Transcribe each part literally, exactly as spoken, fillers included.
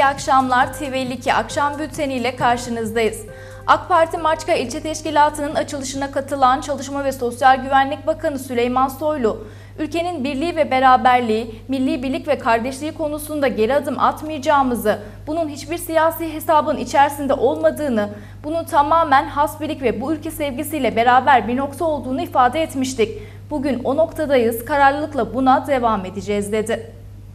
İyi akşamlar. T V elli iki akşam bülteni ile karşınızdayız. AK Parti Maçka İlçe Teşkilatı'nın açılışına katılan Çalışma ve Sosyal Güvenlik Bakanı Süleyman Soylu, ülkenin birliği ve beraberliği, milli birlik ve kardeşliği konusunda geri adım atmayacağımızı, bunun hiçbir siyasi hesabın içerisinde olmadığını, bunun tamamen hasbilik ve bu ülke sevgisiyle beraber bir nokta olduğunu ifade etmiştik. Bugün o noktadayız, kararlılıkla buna devam edeceğiz dedi.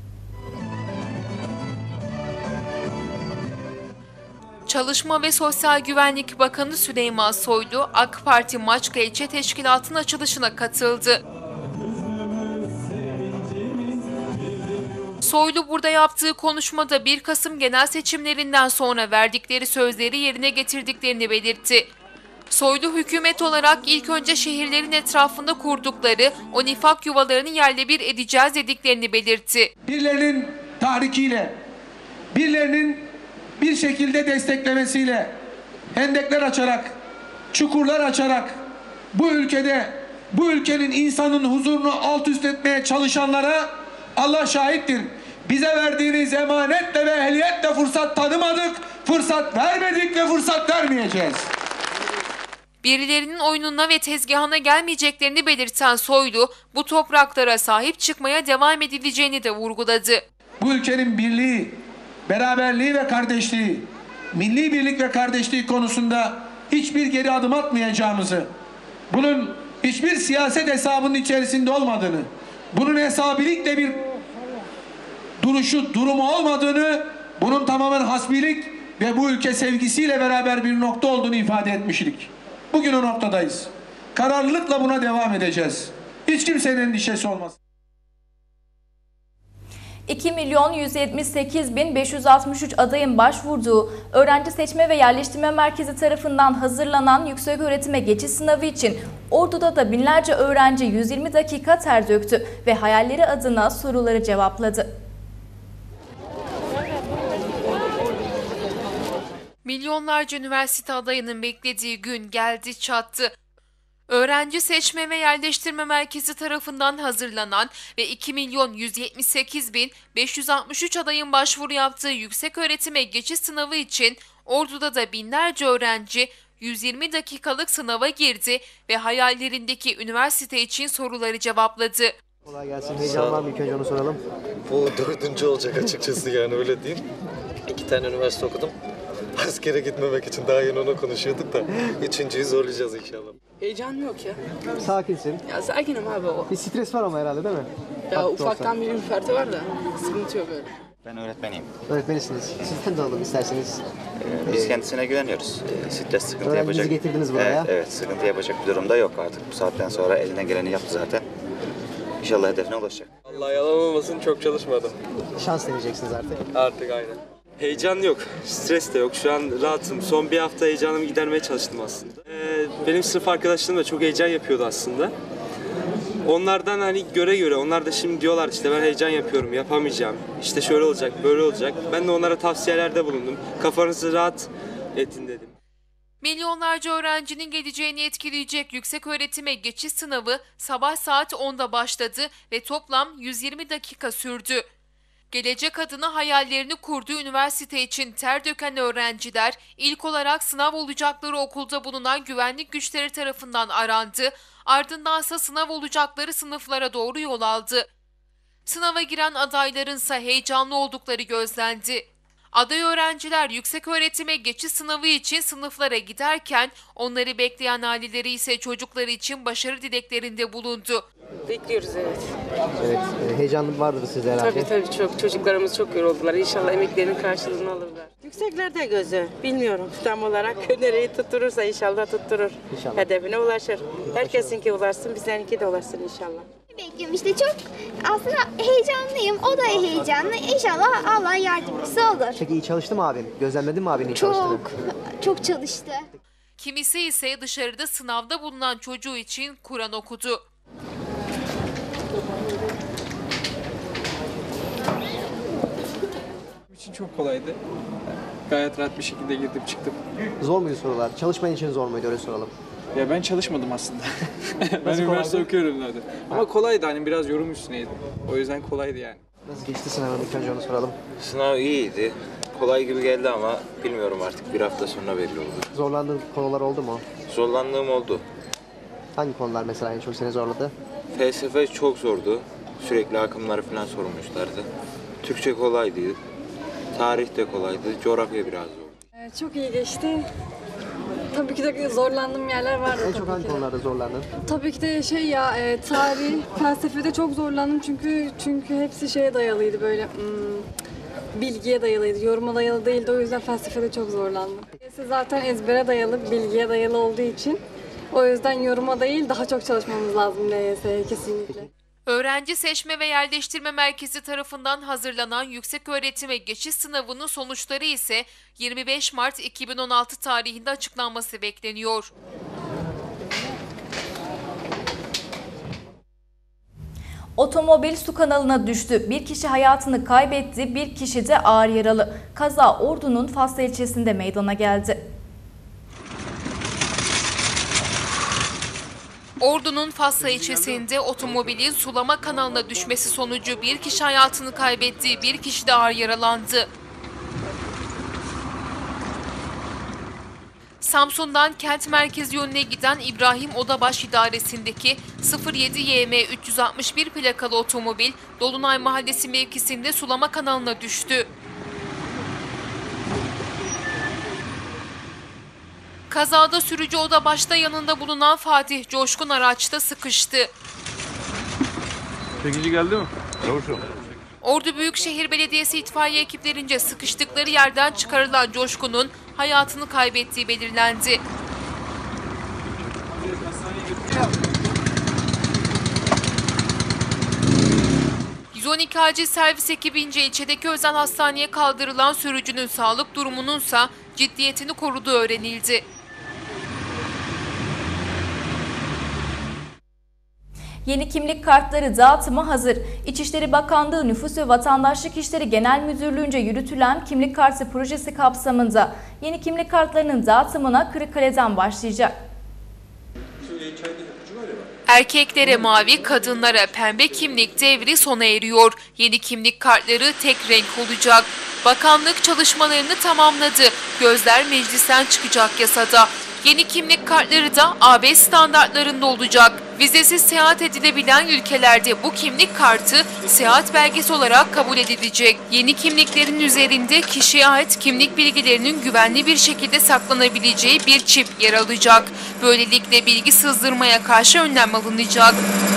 Çalışma ve Sosyal Güvenlik Bakanı Süleyman Soylu, AK Parti Maçka İlçe Teşkilatı'nın açılışına katıldı. Soylu burada yaptığı konuşmada bir Kasım genel seçimlerinden sonra verdikleri sözleri yerine getirdiklerini belirtti. Soylu, hükümet olarak ilk önce şehirlerin etrafında kurdukları o nifak yuvalarını yerle bir edeceğiz dediklerini belirtti. Birilerinin tahrikiyle, birilerinin bir şekilde desteklemesiyle, hendekler açarak, çukurlar açarak bu ülkede, bu ülkenin insanın huzurunu alt üst etmeye çalışanlara Allah şahittir. Bize verdiğiniz emanetle ve ehliyetle fırsat tanımadık, fırsat vermedik ve fırsat vermeyeceğiz. Birilerinin oyununa ve tezgahına gelmeyeceklerini belirten Soylu, bu topraklara sahip çıkmaya devam edileceğini de vurguladı. Bu ülkenin birliği, beraberliği ve kardeşliği, milli birlik ve kardeşliği konusunda hiçbir geri adım atmayacağımızı, bunun hiçbir siyaset hesabının içerisinde olmadığını, bunun hesabilikle bir duruşu, durumu olmadığını, bunun tamamen hasbilik ve bu ülke sevgisiyle beraber bir nokta olduğunu ifade etmiştik. Bugün o noktadayız. Kararlılıkla buna devam edeceğiz. Hiç kimsenin endişesi olmaz. iki milyon yüz yetmiş sekiz bin beş yüz altmış üç adayın başvurduğu Öğrenci Seçme ve Yerleştirme Merkezi tarafından hazırlanan yükseköğretime geçiş sınavı için Ordu'da da binlerce öğrenci yüz yirmi dakika ter döktü ve hayalleri adına soruları cevapladı. Milyonlarca üniversite adayının beklediği gün geldi çattı. Öğrenci Seçme ve Yerleştirme Merkezi tarafından hazırlanan ve iki milyon yüz yetmiş sekiz bin beş yüz altmış üç adayın başvuru yaptığı yükseköğretime geçiş sınavı için Ordu'da da binlerce öğrenci yüz yirmi dakikalık sınava girdi ve hayallerindeki üniversite için soruları cevapladı. Kolay gelsin. Heyecan var mı? İlk önce onu soralım. Bu dördüncü olacak açıkçası, yani öyle diyeyim. İki tane üniversite okudum. Askere gitmemek için daha yeni onu konuşuyorduk da üçüncüyü zorlayacağız inşallah. Heyecan yok ya. Sakinsin. Ya sakinim abi o. Bir stres var ama herhalde, değil mi? Ya Haklı ufaktan olsa. bir ürperti var da sıkıntı yok öyle. Ben öğretmeniyim. Öğretmenisiniz. Sizden de alalım isterseniz. Ee, Biz kendisine güveniyoruz. Ee, Stres sıkıntı Öğrencinizi yapacak. getirdiniz buraya. Evet, evet, sıkıntı yapacak bir durumda yok artık. Bu saatten sonra elinden geleni yaptı zaten. İnşallah hedefine ulaşacak. Allah yalan olmasın, çok çalışmadım. Şans deneyeceksiniz artık. Artık aynen. Heyecan yok, stres de yok. Şu an rahatım. Son bir hafta heyecanımı gidermeye çalıştım aslında. Ee, benim sınıf arkadaşlarım da çok heyecan yapıyordu aslında. Onlardan hani göre göre, onlar da şimdi diyorlar işte ben heyecan yapıyorum, yapamayacağım. İşte şöyle olacak, böyle olacak. Ben de onlara tavsiyelerde bulundum. Kafanızı rahat edin dedim. Milyonlarca öğrencinin geleceğini etkileyecek yükseköğretime geçiş sınavı sabah saat onda başladı ve toplam yüz yirmi dakika sürdü. Gelecek adına hayallerini kurduğu üniversite için ter döken öğrenciler ilk olarak sınav olacakları okulda bulunan güvenlik güçleri tarafından arandı, ardındansa sınav olacakları sınıflara doğru yol aldı. Sınava giren adaylarınsa heyecanlı oldukları gözlendi. Aday öğrenciler yükseköğretime geçiş sınavı için sınıflara giderken onları bekleyen aileleri ise çocukları için başarı dileklerinde bulundu. Bekliyoruz evet. Evet. E, heyecan vardır sizde herhalde. Tabii tabii çok. Çocuklarımız çok yoruldular. İnşallah emeklerinin karşılığını alırlar. Yükseklerde gözü. Bilmiyorum tam olarak nereyi tutturursa inşallah tutturur. İnşallah. Hedefine ulaşır. Herkesinki ulaşsın, bizlerinki de ulaşsın inşallah. Bekliyorum işte çok aslında heyecanlıyım. O da heyecanlı. İnşallah Allah yardımcısı olur. Peki iyi çalıştı mı abin? Gözlemledin mi abinin iyi çalıştığını? Çok çok çalıştı. Kimisi ise dışarıda sınavda bulunan çocuğu için Kur'an okudu. Benim için çok kolaydı. Gayet rahat bir şekilde girdim çıktım. Zor muydu sorular? Çalışman için zor muydu, öyle soralım. Ya ben çalışmadım aslında. ben Nasıl üniversite kolaydı? okuyorum zaten. Ama kolaydı, hani biraz yorum üstüneydi. O yüzden kolaydı yani. Nasıl geçti sınavın? İlk önce onu soralım. Sınav iyiydi. kolay gibi geldi ama bilmiyorum artık. Bir hafta sonra belli olur. Zorlandığın konular oldu mu? Zorlandığım oldu. Hangi konular mesela en çok seni zorladı? Felsefe çok zordu. Sürekli akımları falan sormuşlardı. Türkçe kolaydı. Tarih de kolaydı. Coğrafya biraz zordu. Çok iyi geçti. Tabii ki de zorlandığım yerler vardı. En çok hangi konularda zorlandın? Tabii ki de şey ya e, tarih, felsefede çok zorlandım çünkü çünkü hepsi şeye dayalıydı böyle hmm, bilgiye dayalıydı, yoruma dayalı değildi, o yüzden felsefede çok zorlandım. Zaten ezbere dayalı, bilgiye dayalı olduğu için o yüzden yoruma değil daha çok çalışmamız lazım L Y S'ye kesinlikle. Öğrenci Seçme ve Yerleştirme Merkezi tarafından hazırlanan yükseköğretime geçiş sınavının sonuçları ise yirmi beş Mart iki bin on altı tarihinde açıklanması bekleniyor. Otomobil su kanalına düştü. Bir kişi hayatını kaybetti, bir kişi de ağır yaralı. Kaza Ordu'nun Fasla ilçesinde meydana geldi. Ordu'nun Fasla ilçesinde otomobilin sulama kanalına düşmesi sonucu bir kişi hayatını kaybetti, bir kişi de ağır yaralandı. Samsun'dan kent merkezi yönüne giden İbrahim Odabaş idaresindeki sıfır yedi Y M üç yüz altmış bir plakalı otomobil Dolunay Mahallesi mevkisinde sulama kanalına düştü. Kazada sürücü Odabaş'ta yanında bulunan Fatih Coşkun araçta sıkıştı. Çekici geldi mi? Çavuşum. Ordu Büyükşehir Belediyesi itfaiye ekiplerince sıkıştıkları yerden çıkarılan Coşkun'un hayatını kaybettiği belirlendi. yüz on iki acil servis ekibince ilçedeki özel hastaneye kaldırılan sürücünün sağlık durumununsa ciddiyetini koruduğu öğrenildi. Yeni kimlik kartları dağıtımı hazır. İçişleri Bakanlığı Nüfus ve Vatandaşlık İşleri Genel Müdürlüğü'nce yürütülen kimlik kartı projesi kapsamında yeni kimlik kartlarının dağıtımına Kırıkkale'den başlayacak. Erkeklere mavi, kadınlara pembe kimlik devri sona eriyor. Yeni kimlik kartları tek renk olacak. Bakanlık çalışmalarını tamamladı. Gözler meclisten çıkacak yasada. Yeni kimlik kartları da A B standartlarında olacak. Vizesiz seyahat edilebilen ülkelerde bu kimlik kartı seyahat belgesi olarak kabul edilecek. Yeni kimliklerin üzerinde kişiye ait kimlik bilgilerinin güvenli bir şekilde saklanabileceği bir çip yer alacak. Böylelikle bilgi sızdırmaya karşı önlem alınacak.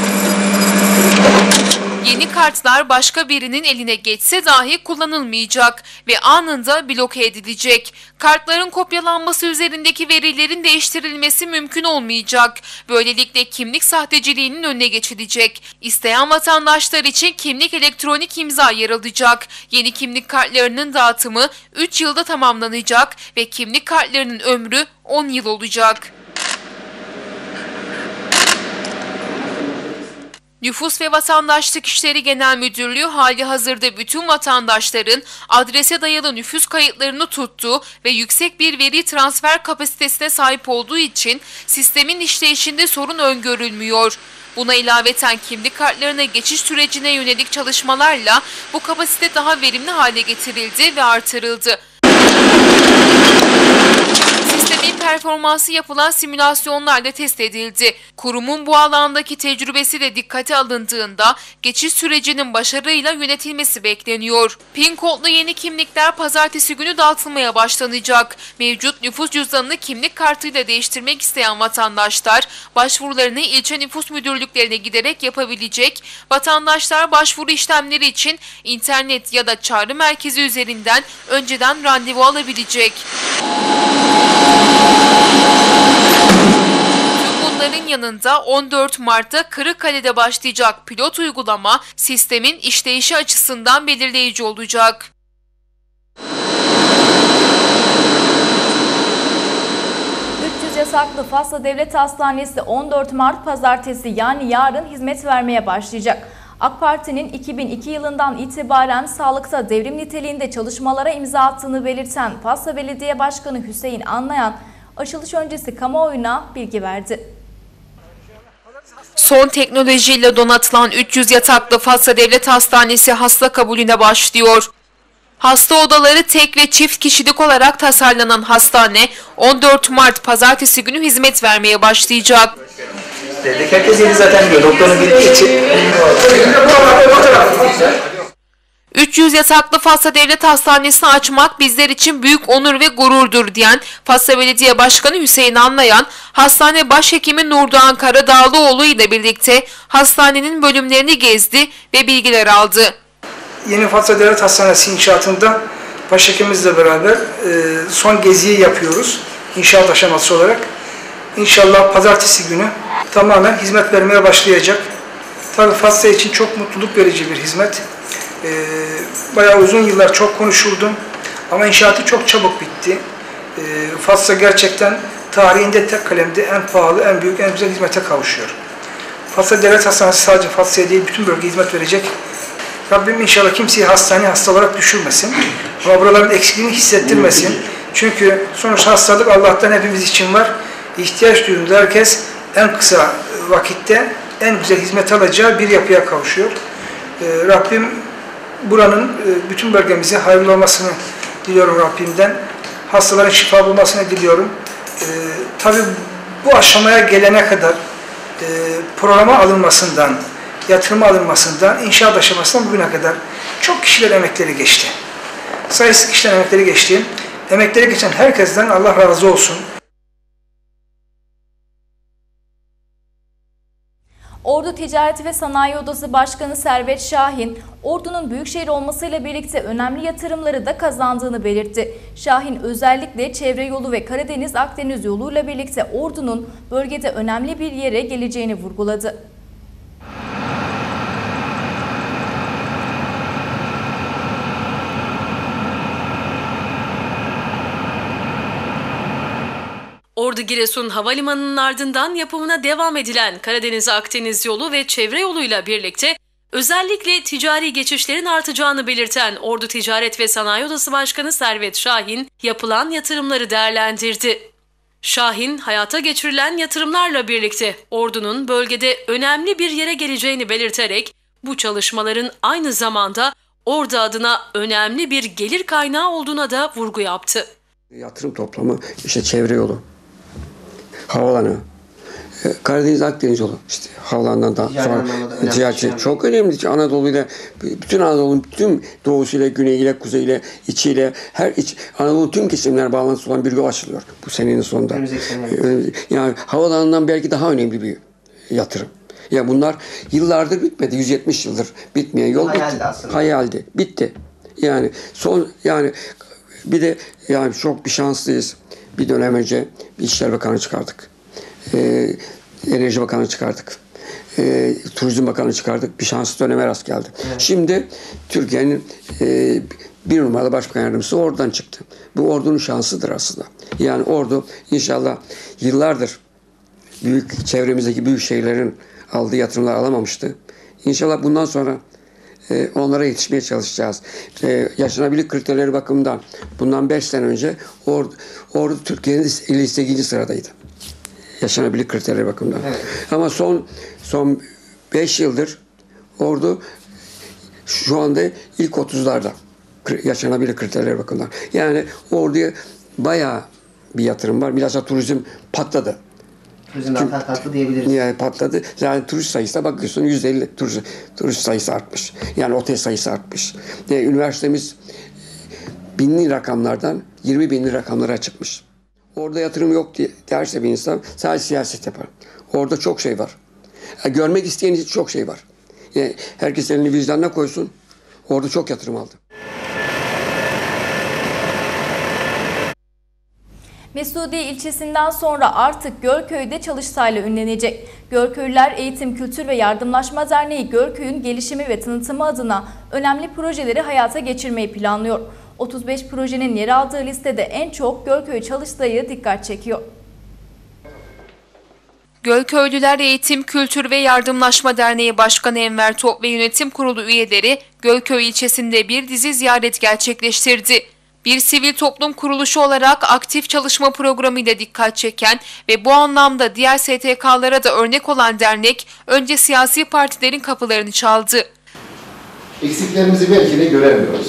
Yeni kartlar başka birinin eline geçse dahi kullanılmayacak ve anında bloke edilecek. Kartların kopyalanması üzerindeki verilerin değiştirilmesi mümkün olmayacak. Böylelikle kimlik sahteciliğinin önüne geçilecek. İsteyen vatandaşlar için kimlik elektronik imza yer alacak. Yeni kimlik kartlarının dağıtımı üç yılda tamamlanacak ve kimlik kartlarının ömrü on yıl olacak. Nüfus ve Vatandaşlık İşleri Genel Müdürlüğü hali hazırda bütün vatandaşların adrese dayalı nüfus kayıtlarını tuttuğu ve yüksek bir veri transfer kapasitesine sahip olduğu için sistemin işleyişinde sorun öngörülmüyor. Buna ilaveten kimlik kartlarına geçiş sürecine yönelik çalışmalarla bu kapasite daha verimli hale getirildi ve artırıldı. Sistemin performansı yapılan simülasyonlarla test edildi. Kurumun bu alandaki tecrübesi de dikkate alındığında geçiş sürecinin başarıyla yönetilmesi bekleniyor. PIN kodlu yeni kimlikler pazartesi günü dağıtılmaya başlanacak. Mevcut nüfus cüzdanını kimlik kartıyla değiştirmek isteyen vatandaşlar başvurularını ilçe nüfus müdürlüklerine giderek yapabilecek. Vatandaşlar başvuru işlemleri için internet ya da çağrı merkezi üzerinden önceden randevu alabilecek. Tüm bunların yanında on dört Mart'ta Kırıkkale'de başlayacak pilot uygulama sistemin işleyişi açısından belirleyici olacak. üç yüz yasaklı Fasla Devlet Hastanesi on dört Mart Pazartesi yani yarın hizmet vermeye başlayacak. AK Parti'nin iki bin iki yılından itibaren sağlıkta devrim niteliğinde çalışmalara imza attığını belirten Fasla Belediye Başkanı Hüseyin Anlayan, açılış öncesi kamuoyuna bilgi verdi. Son teknolojiyle donatılan üç yüz yataklı Fasla Devlet Hastanesi hasta kabulüne başlıyor. Hasta odaları tek ve çift kişilik olarak tasarlanan hastane on dört Mart Pazartesi günü hizmet vermeye başlayacak. Dedik herkes yeni zaten biliyor. Doktorun bildiği için. üç yüz yataklı Fatsa Devlet Hastanesi'ni açmak bizler için büyük onur ve gururdur diyen Fatsa Belediye Başkanı Hüseyin Anlayan, hastane başhekimi Nurdoğan Karadağlıoğlu ile birlikte hastanenin bölümlerini gezdi ve bilgiler aldı. Yeni Fatsa Devlet Hastanesi inşaatında başhekimimizle beraber son geziyi yapıyoruz. İnşaat aşaması olarak. İnşallah pazartesi günü tamamen hizmet vermeye başlayacak. Tabii Fatsa için çok mutluluk verici bir hizmet. Ee, bayağı uzun yıllar çok konuşuldu ama inşaatı çok çabuk bitti. Ee, Fatsa gerçekten tarihinde tek kalemde en pahalı, en büyük, en güzel hizmete kavuşuyor. Fatsa Devlet Hastanesi sadece Fatsa'ya değil bütün bölgeye hizmet verecek. Rabbim inşallah kimseyi hastaneye hasta olarak düşürmesin. Ama buraların eksikliğini hissettirmesin. Çünkü sonuçta hastalık Allah'tan hepimiz için var. İhtiyaç duyduğunda herkes en kısa vakitte en güzel hizmet alacağı bir yapıya kavuşuyor. Ee, Rabbim buranın bütün bölgemize hayırlı olmasını diliyorum Rabbimden. Hastaların şifa bulmasını diliyorum. Ee, tabii bu aşamaya gelene kadar e, programa alınmasından, yatırıma alınmasından, inşaat aşamasından bugüne kadar çok kişiler emekleri geçti. Sayısız kişiler emekleri geçti. Emekleri geçen herkesten Allah razı olsun. Ordu Ticaret ve Sanayi Odası Başkanı Servet Şahin, Ordu'nun büyükşehir olmasıyla birlikte önemli yatırımları da kazandığını belirtti. Şahin özellikle çevre yolu ve Karadeniz-Akdeniz yoluyla birlikte Ordu'nun bölgede önemli bir yere geleceğini vurguladı. Ordu-Giresun Havalimanı'nın ardından yapımına devam edilen Karadeniz-Akdeniz yolu ve çevre yoluyla birlikte özellikle ticari geçişlerin artacağını belirten Ordu Ticaret ve Sanayi Odası Başkanı Servet Şahin yapılan yatırımları değerlendirdi. Şahin, hayata geçirilen yatırımlarla birlikte Ordu'nun bölgede önemli bir yere geleceğini belirterek bu çalışmaların aynı zamanda Ordu adına önemli bir gelir kaynağı olduğuna da vurgu yaptı. Yatırım toplamı, işte çevre yolu, havalanı, Karadeniz-Akdeniz yolu, işte havalandan da sonra ticaret çok önemli. Anadolu'yla, bütün Anadolu'nun tüm doğusuyla, güneyiyle, kuzeyiyle, içiyle, her iç, Anadolu tüm kesimler bağlantısı olan bir yol açılıyor bu senenin sonunda. Yani havalanından belki daha önemli bir yatırım. Ya yani bunlar yıllardır bitmedi, yüz yetmiş yıldır bitmeyen yol hayaldi bitti. Aslında. Hayaldi, bitti. Yani son, yani bir de yani çok bir şanslıyız. Bir dönem önce bir İçişleri Bakanı çıkardık. Ee, Enerji Bakanı çıkardık. Ee, Turizm Bakanı çıkardık. Bir şanslı döneme rast geldi. Evet. Şimdi Türkiye'nin e, bir numaralı başbakan yardımcısı oradan çıktı. Bu Ordu'nun şansıdır aslında. Yani Ordu inşallah yıllardır büyük çevremizdeki büyük şehirlerin aldığı yatırımlar alamamıştı. İnşallah bundan sonra e, onlara yetişmeye çalışacağız. E, yaşanabilir kriterleri bakımından bundan beş sene önce Ordu, Ordu Türkiye'nin elli sekizinci sıradaydı. Yaşanabilir kriterleri bakımından. Evet. Ama son son beş yıldır Ordu şu anda ilk otuzlarda yaşanabilir kriterleri bakımından. Yani Ordu'ya bayağı bir yatırım var. Bilhassa turizm patladı. Turizmden patladı diyebiliriz. Yani patladı. Yani turist sayısına bakıyorsun yüzde elli turist, turist sayısı artmış. Yani otel sayısı artmış. Yani üniversitemiz binli rakamlardan yirmi binli rakamlara çıkmış. Orada yatırım yok diye derse bir insan sadece siyaset yapar. Orada çok şey var. Yani görmek isteyen için çok şey var. Yani herkes elini vicdanına koysun. Orada çok yatırım aldı. Mesudiye ilçesinden sonra artık Gölköy'de Çalıştay'la ünlenecek. Gölköylüler Eğitim, Kültür ve Yardımlaşma Derneği Gölköy'ün gelişimi ve tanıtımı adına önemli projeleri hayata geçirmeyi planlıyor. otuz beş projenin yer aldığı listede en çok Gölköy Çalıştay'ı dikkat çekiyor. Gölköylüler Eğitim, Kültür ve Yardımlaşma Derneği Başkanı Enver Top ve Yönetim Kurulu üyeleri Gölköy ilçesinde bir dizi ziyaret gerçekleştirdi. Bir sivil toplum kuruluşu olarak aktif çalışma programıyla dikkat çeken ve bu anlamda diğer S T K'lara da örnek olan dernek önce siyasi partilerin kapılarını çaldı. Eksiklerimizi belki de göremiyoruz.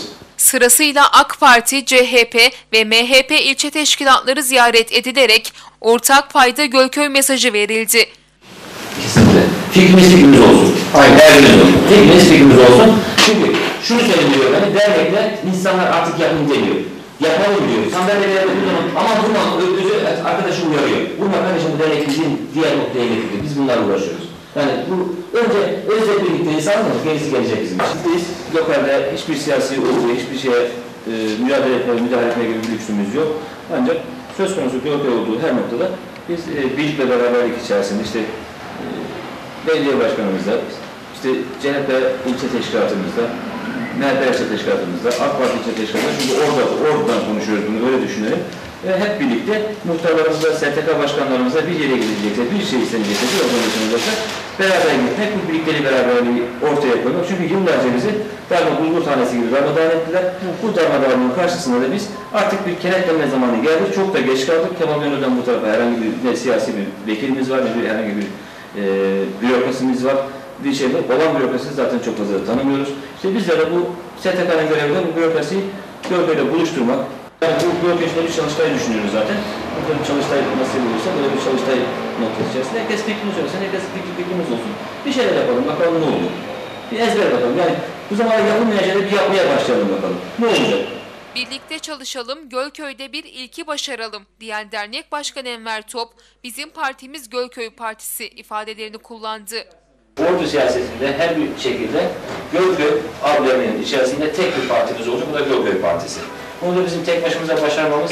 Sırasıyla AK Parti, C H P ve M H P ilçe teşkilatları ziyaret edilerek ortak payda Gölköy mesajı verildi. Kesinlikle. Fikrimiz fikrimiz olsun. Hayır, derdimiz olsun. Fikrimiz fikrimiz olsun. Çünkü şunu söylüyor yani dernekle insanlar artık yakın demiyor. Yapalım diyor. Sandalyelerde bu zaman ama durma, özü arkadaşım uyarıyor. Vurma kardeşim bu dernek bizim diğer noktaya getirdi. Biz bunlarla uğraşıyoruz. Yani bu önce özle birlikte insanlar gerisi gelecek bizim için. Biz lokalde hiçbir siyasi olduğu, hiçbir şeye e, mücadele etme, müdahale etme gibi bir lüksümüz yok. Ancak söz konusu Gölköy olduğu her noktada biz e, birlik ve beraberlik içerisinde işte e, belediye başkanımızla, işte C H P ilçe teşkilatımızda, M H P ilçe teşkilatımızda, AK Parti ilçe teşkilatımızda, çünkü orada, oradan konuşuyoruz bunu, öyle düşünelim. Ve hep birlikte muhtarlarımızla, S T K başkanlarımızla bir yere gidecekse, bir şey istenecekse, bir organizasyonda beraber gitmek, bu birlikteliği beraberliği ortaya koymak. Çünkü yıllarca bizi darma bulgur tanesi gibi darmadağın ettiler. Bu darmadağınlığın karşısında da biz artık bir kenetlenme zamanı geldi. Çok da geç kaldık. Kemal Gönül'den bu tarafa herhangi bir ne siyasi bir vekilimiz var, ne bir herhangi bir e, bürokrasimiz var. Bir şey var. Olan bürokrasi zaten çok fazla tanımıyoruz. İşte bizler de bu S T K'nın görevi de bu bürokrasiyi Gölköy'le buluşturmak. Yani bu Gölköy'de bir çalıştay düşünüyoruz zaten. Burada bir çalıştay nasıl olursa böyle bir çalıştay noktası içerisinde herkes fikrimiz olsun, herkes fikri fikrimiz olsun. Bir şeyler yapalım, bakalım ne oluyor. Bir ezber bakalım. Yani bu zamana yapılmayan şeyleri bir yapmaya başlayalım bakalım. Ne olacak? Birlikte çalışalım, Gölköy'de bir ilki başaralım diyen dernek başkanı Enver Top, bizim partimiz Gölköy Partisi ifadelerini kullandı. Ordu siyasetinde her bir şekilde Gölköy ableminin içerisinde tek bir partimiz olacak, bu da Gölköy Partisi. Bunu da bizim tek başımıza başarmamız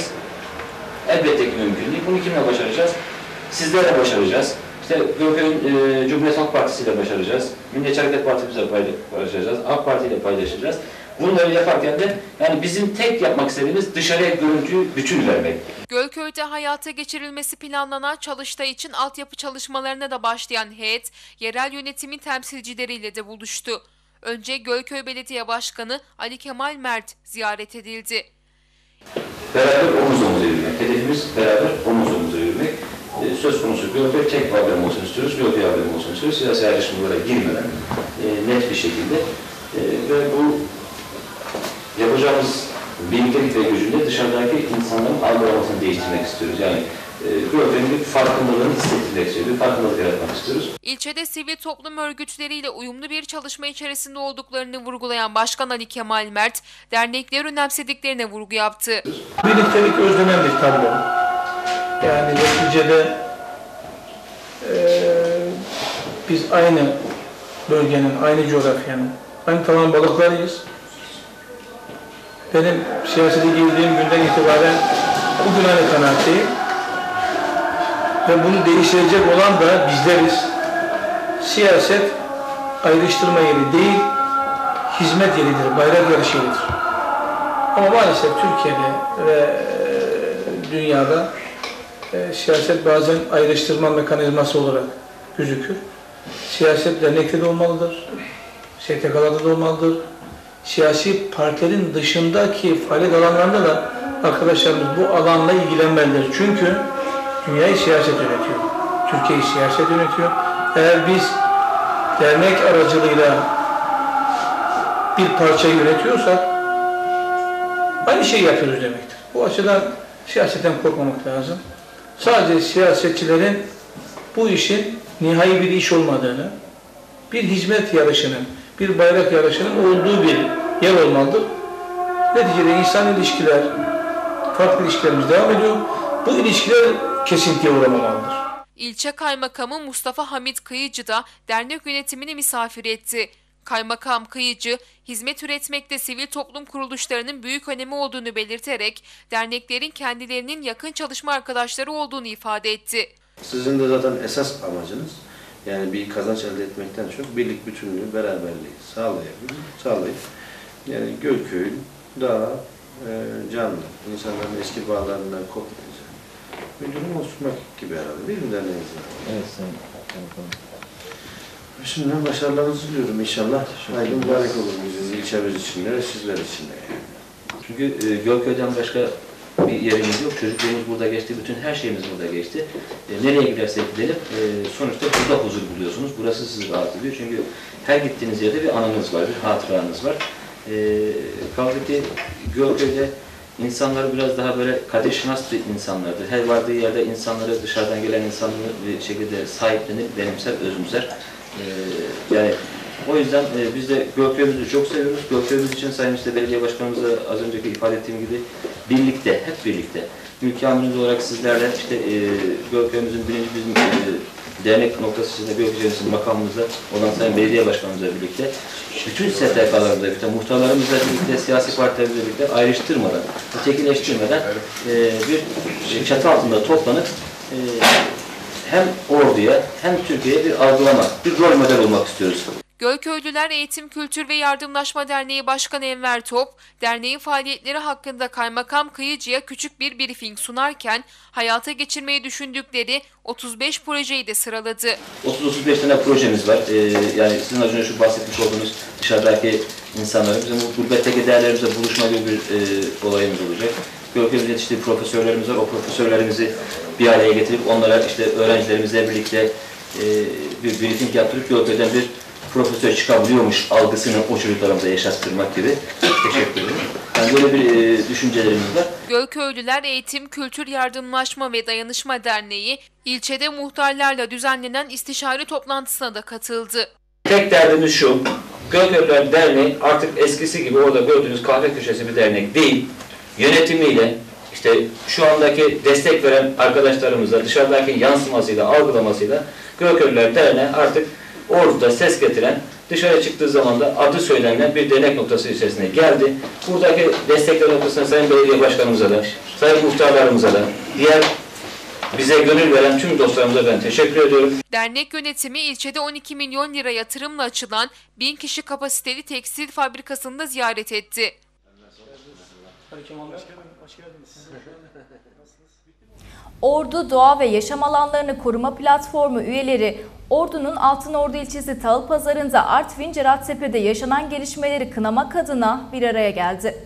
elbette ki mümkün değil. Bunu kimle başaracağız? Sizlerle başaracağız. İşte Gölköy'ün e, Cumhuriyet Halk Partisi ile başaracağız. Milliyetçi Hareket Partimizle paylaşacağız. AK Parti ile paylaşacağız. Bunları yaparken de yani bizim tek yapmak istediğimiz dışarıya görüntüyü bütün vermek. Gölköy'de hayata geçirilmesi planlanan çalıştay için altyapı çalışmalarına da başlayan heyet, yerel yönetimin temsilcileriyle de buluştu. Önce Gölköy Belediye Başkanı Ali Kemal Mert ziyaret edildi. Beraber omuz omuza yürümek. Hedefimiz beraber omuz omuza yürümek. E, söz konusu Gölköy tek bir ablem olsun istiyoruz. Gölköy ablem olsun istiyoruz. Siyasi ayrışmalara girmeden e, net bir şekilde e, ve bu yapacağımız birliktelik ve gücünde dışarıdaki insanların algılamasını değiştirmek istiyoruz. Yani e, Gölköy'ün bir farkındalığını hissettirmek istiyoruz. Bir farkındalık yaratmak istiyoruz. İlçede sivil toplum örgütleriyle uyumlu bir çalışma içerisinde olduklarını vurgulayan Başkan Ali Kemal Mert, dernekleri önemsediklerine vurgu yaptı. Birliktelik özlenen bir tablo. Yani neticede e, biz aynı bölgenin, aynı coğrafyanın, aynı tavan balıklarıyız. Benim siyasete girdiğim günden itibaren bugün aynı kanaatteyim. Ve bunu değiştirecek olan da bizleriz. Siyaset ayrıştırma yeri değil, hizmet yeridir, bayrak yarışı yeridir. Ama maalesef Türkiye'de ve dünyada e, siyaset bazen ayrıştırma mekanizması olarak gözükür. Siyaset dernekte de olmalıdır, S T K'larda da olmalıdır. Siyasi partilerin dışındaki faaliyet alanlarında da arkadaşlarımız bu alanla ilgilenmelidir. Çünkü dünyayı siyaset yönetiyor, Türkiye'yi siyaset yönetiyor. Eğer biz dernek aracılığıyla bir parçayı yönetiyorsak aynı şeyi yapıyoruz demektir. Bu açıdan siyasetten korkmamak lazım. Sadece siyasetçilerin bu işin nihai bir iş olmadığını, bir hizmet yarışının, bir bayrak yarışının olduğu bir yer olmalıdır. Neticede insan ilişkiler, farklı ilişkilerimiz devam ediyor. Bu ilişkiler kesintiye uğramamalıdır. İlçe Kaymakamı Mustafa Hamit Kıyıcı da dernek yönetimini misafir etti. Kaymakam Kıyıcı, hizmet üretmekte sivil toplum kuruluşlarının büyük önemi olduğunu belirterek derneklerin kendilerinin yakın çalışma arkadaşları olduğunu ifade etti. Sizin de zaten esas amacınız yani bir kazanç elde etmekten çok birlik, bütünlüğü, beraberliği sağlayabilir, sağlayıp yani Gölköy'ün daha e, canlı, insanların eski bağlarından kopmayacak bir durum oluşturmak gibi herhalde değil mi derneğinizde? Evet, Sayın Kaymakamım. Şimdiden başarılarınızı diliyorum inşallah. Hayırlı mübarek olur bizim ilçemiz için de, sizler için de. Çünkü e, Gölköy'den başka bir yerimiz yok. Çocukluğumuz burada geçti, bütün her şeyimiz burada geçti. E, nereye gidersek gidelim, e, sonuçta burada huzur buluyorsunuz. Burası sizi rahat ediyor. Çünkü her gittiğiniz yerde bir anınız var, bir hatıranız var. E, kaldı ki Gölköy'de insanlar biraz daha böyle kardeşnastı insanlardır. Her vardığı yerde insanları, dışarıdan gelen insanları bir şekilde sahiplenir, benimser, özümser. E, yani o yüzden e, biz de Gölköy'ümüzü çok seviyoruz. Gölköy'ümüz için Sayın işte Belediye Başkanımızla az önceki ifade ettiğim gibi birlikte, hep birlikte. Ülke amirimiz olarak sizlerle işte e, Gölköy'ümüzün birinci bizim e, dernek noktası içinde Gölköy'ümüzün makamımızda olan Sayın Belediye Başkanımızla birlikte, bütün S T K'larımızla birlikte, muhtarlarımızla birlikte, siyasi partilerimizle birlikte ayrıştırmadan, ötekileştirmeden e, bir çatı altında toplanıp e, hem orduya hem Türkiye'ye bir algılama, bir rol model olmak istiyoruz. Gölköylüler Eğitim, Kültür ve Yardımlaşma Derneği Başkanı Enver Top, derneğin faaliyetleri hakkında Kaymakam Kıyıcı'ya küçük bir briefing sunarken hayata geçirmeyi düşündükleri otuz beş projeyi de sıraladı. otuz otuz beş tane projemiz var. Ee, yani sizin az önce şu bahsetmiş olduğunuz dışarıdaki insanların bizim bu gurbetteki değerlerimizle buluşma gibi bir e, olayımız olacak. Gölköy'ümüzde yetiştiği profesörlerimiz var. O profesörlerimizi bir araya getirip onlara işte öğrencilerimizle birlikte e, bir briefing yaptırıp Gölköy'den bir profesör çıkabiliyormuş algısını o çocuklarımıza yaşattırmak gibi. Teşekkür ederim. Yani böyle bir e, düşüncelerimiz var. Gölköylüler Eğitim, Kültür, Yardımlaşma ve Dayanışma Derneği ilçede muhtarlarla düzenlenen istişare toplantısına da katıldı. Tek derdimiz şu, Gölköylüler Derneği artık eskisi gibi orada gördüğünüz kahve köşesi bir dernek değil. Yönetimiyle, işte şu andaki destek veren arkadaşlarımızla, dışarıdaki yansımasıyla, algılamasıyla Gölköylüler Derneği artık Ordu'da ses getiren, dışarı çıktığı zaman da adı söylenen bir dernek noktası içerisine geldi. Buradaki destekler noktasına Sayın Belediye Başkanımıza da, Sayın Muhtarlarımıza da, diğer bize gönül veren tüm dostlarımıza ben teşekkür ediyorum. Dernek yönetimi ilçede on iki milyon lira yatırımla açılan bin kişi kapasiteli tekstil fabrikasını da ziyaret etti. Ordu Doğa ve Yaşam Alanlarını Koruma Platformu üyeleri Ordu'nun Altınordu ilçesi Tahılpazarı'nda Artvin Cerattepe'de yaşanan gelişmeleri kınamak adına bir araya geldi.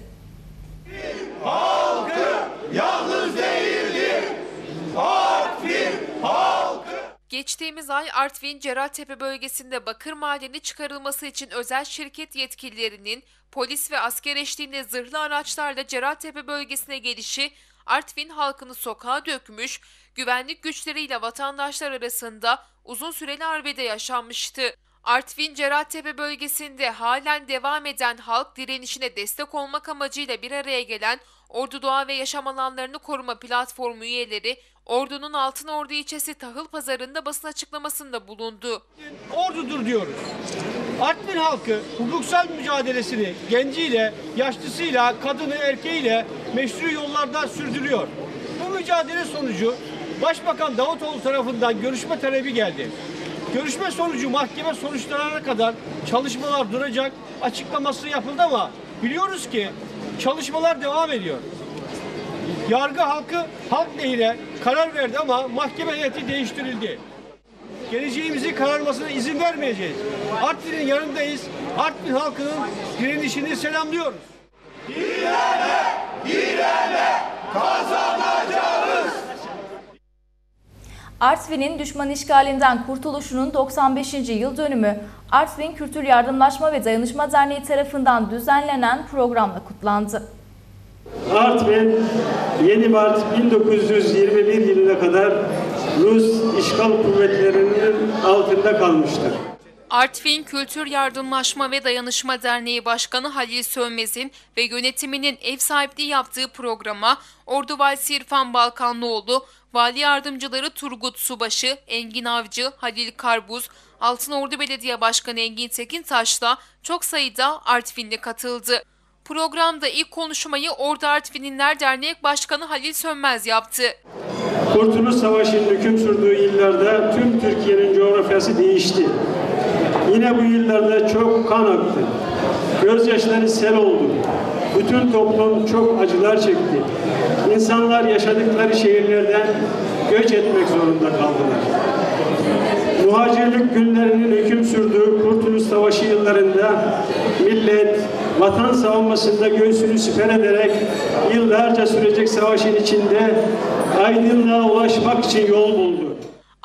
Halkı yalnız değildir. Artvin halkı. Geçtiğimiz ay Artvin Cerattepe bölgesinde bakır madeni çıkarılması için özel şirket yetkililerinin polis ve asker eşliğinde zırhlı araçlarla Cerattepe bölgesine gelişi Artvin halkını sokağa dökmüş, güvenlik güçleriyle vatandaşlar arasında uzun süreli arbede yaşanmıştı. Artvin Cerattepe bölgesinde halen devam eden halk direnişine destek olmak amacıyla bir araya gelen Ordu Doğa ve Yaşam Alanlarını Koruma Platformu üyeleri Ordu'nun Altınordu ilçesi Tahılpazarı'nda basın açıklamasında bulundu. Ordu'dur diyoruz. Artvin halkı hukuksal mücadelesini genciyle, yaşlısıyla, kadını, erkeğiyle meşru yollarda sürdürüyor. Bu mücadele sonucu Başbakan Davutoğlu tarafından görüşme talebi geldi. Görüşme sonucu mahkeme sonuçlanana kadar çalışmalar duracak açıklaması yapıldı ama biliyoruz ki çalışmalar devam ediyor. Yargı halkı halk lehine karar verdi ama mahkeme heyeti değiştirildi. Geleceğimizin kararmasına izin vermeyeceğiz. Artvin'in yanındayız. Artvin halkının direnişini selamlıyoruz. Direne, direne kazanacağız. Artvin'in düşman işgalinden kurtuluşunun doksan beşinci yıl dönümü Artvin Kültür Yardımlaşma ve Dayanışma Derneği tarafından düzenlenen programla kutlandı. Artvin, yedi Mart bin dokuz yüz yirmi bir yılına kadar Rus işgal kuvvetlerinin altında kalmıştır. Artvin Kültür Yardımlaşma ve Dayanışma Derneği Başkanı Halil Sönmez'in ve yönetiminin ev sahipliği yaptığı programa Ordu Valisi İrfan Balkanlıoğlu, Vali Yardımcıları Turgut Subaşı, Engin Avcı, Halil Karbuz, Altınordu Belediye Başkanı Engin Tekintaş'la çok sayıda Artvinli katıldı. Programda ilk konuşmayı Ordu Artvinliler Derneği Başkanı Halil Sönmez yaptı. Kurtuluş Savaşı'nın hüküm sürdüğü yıllarda tüm Türkiye'nin coğrafyası değişti. Yine bu yıllarda çok kan aktı. Gözyaşları sel oldu. Bütün toplum çok acılar çekti. İnsanlar yaşadıkları şehirlerden göç etmek zorunda kaldılar. Muhacirlik günlerinin hüküm sürdüğü Kurtuluş Savaşı yıllarında millet vatan savunmasında göğsünü siper ederek yıllarca sürecek savaşın içinde aydınlığa ulaşmak için yol buldu.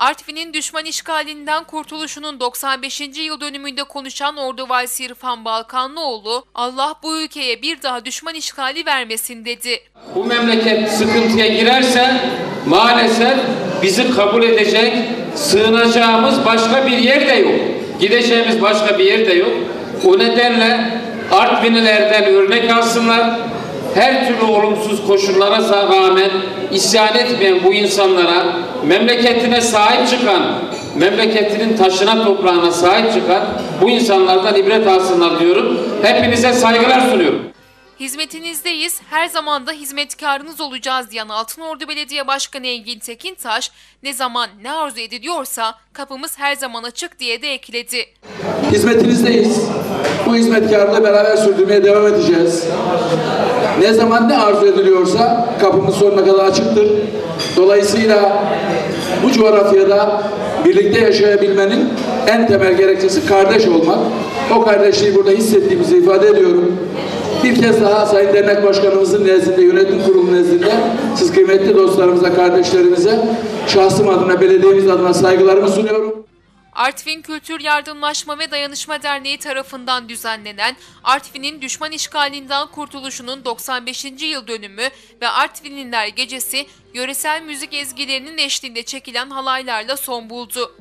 Artvin'in düşman işgalinden kurtuluşunun doksan beşinci yıl dönümünde konuşan Orduvalisi İrfan Balkanlıoğlu, Allah bu ülkeye bir daha düşman işgali vermesin dedi. Bu memleket sıkıntıya girerse maalesef bizi kabul edecek, sığınacağımız başka bir yer de yok. Gideceğimiz başka bir yer de yok. O nedenle Artvinlilerden örnek alsınlar. Her türlü olumsuz koşullara rağmen isyan etmeyen bu insanlara, memleketine sahip çıkan, memleketinin taşına toprağına sahip çıkan bu insanlardan ibret alsınlar diyorum. Hepinize saygılar sunuyorum. Hizmetinizdeyiz, her zaman da hizmetkarınız olacağız diyen Altınordu Belediye Başkanı Engin Tekintaş, ne zaman ne arzu ediliyorsa kapımız her zaman açık diye de ekledi. Hizmetinizdeyiz. Bu hizmetkarlığı beraber sürdürmeye devam edeceğiz. Ne zaman ne arzu ediliyorsa kapımız sonuna kadar açıktır. Dolayısıyla bu coğrafyada birlikte yaşayabilmenin en temel gerekçesi kardeş olmak. O kardeşliği burada hissettiğimizi ifade ediyorum. Bir kez daha Sayın Dernek Başkanımızın nezdinde, yönetim kurulu nezdinde siz kıymetli dostlarımıza, kardeşlerimize, şahsım adına, belediyemiz adına saygılarımı sunuyorum. Artvin Kültür Yardımlaşma ve Dayanışma Derneği tarafından düzenlenen Artvin'in düşman işgalinden kurtuluşunun doksan beşinci yıl dönümü ve Artvinliler Gecesi yöresel müzik ezgilerinin eşliğinde çekilen halaylarla son buldu.